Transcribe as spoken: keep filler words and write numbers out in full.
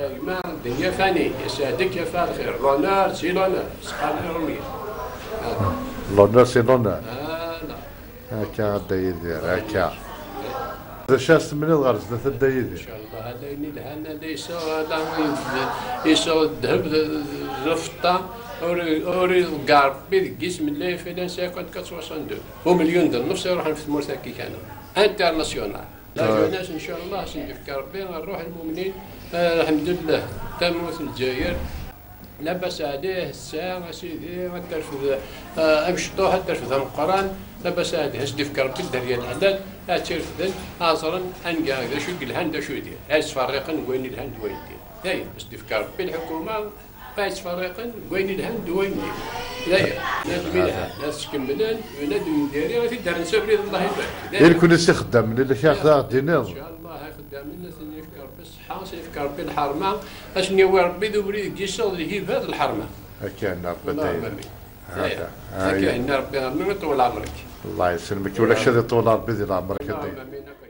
ما الدنيا فانية يسعدك يا فال خير لونار سي لونار سقانا رومية لونار سي لونار اه لا هكا غدا يدير هكا إذا شاست من الغرز ثلاثة دا ان يدير شاء الله هذا يني لهنا ليس هذا يسوى الذهب رفطة اوري الكاربي جسم الله فينا ساكن كتوصل ومليون درهم نفس يروح في المرتكي كان انترناسيونال لا الناس ان شاء الله سنفكر ربي نروح المؤمنين آه الحمد لله تموت الجزائر لاباس عليه الساعه سيدي غترفد آه امشطوها ترفدها من القران لاباس عليه سنفكر ربي الدريه الحلال ترفدن عصرا انقا هذا شو الهند شو يدير هاي تفرقن وين الهند وين يدير هاي سنفكر ربي الحكومه هاي تفرقن وين الهند وين يدير لا نادم لها ناس كملان ونادم نديري غادي دار نسابري الله يبارك إلا كنا سي خدام من اللي ياخذها دينار ان شاء الله هاي خدام الناس اللي يفكر بالصحه سيفكر بالحرمه اش نيوي ربي ذوبري كيشا اللي هي بهذا الحرمه هكا عندنا ربي داير هكا هكا عندنا ربي يطول عمرك الله يسلمك ولا شادي طول ربي يدير عمرك. اللهم امين.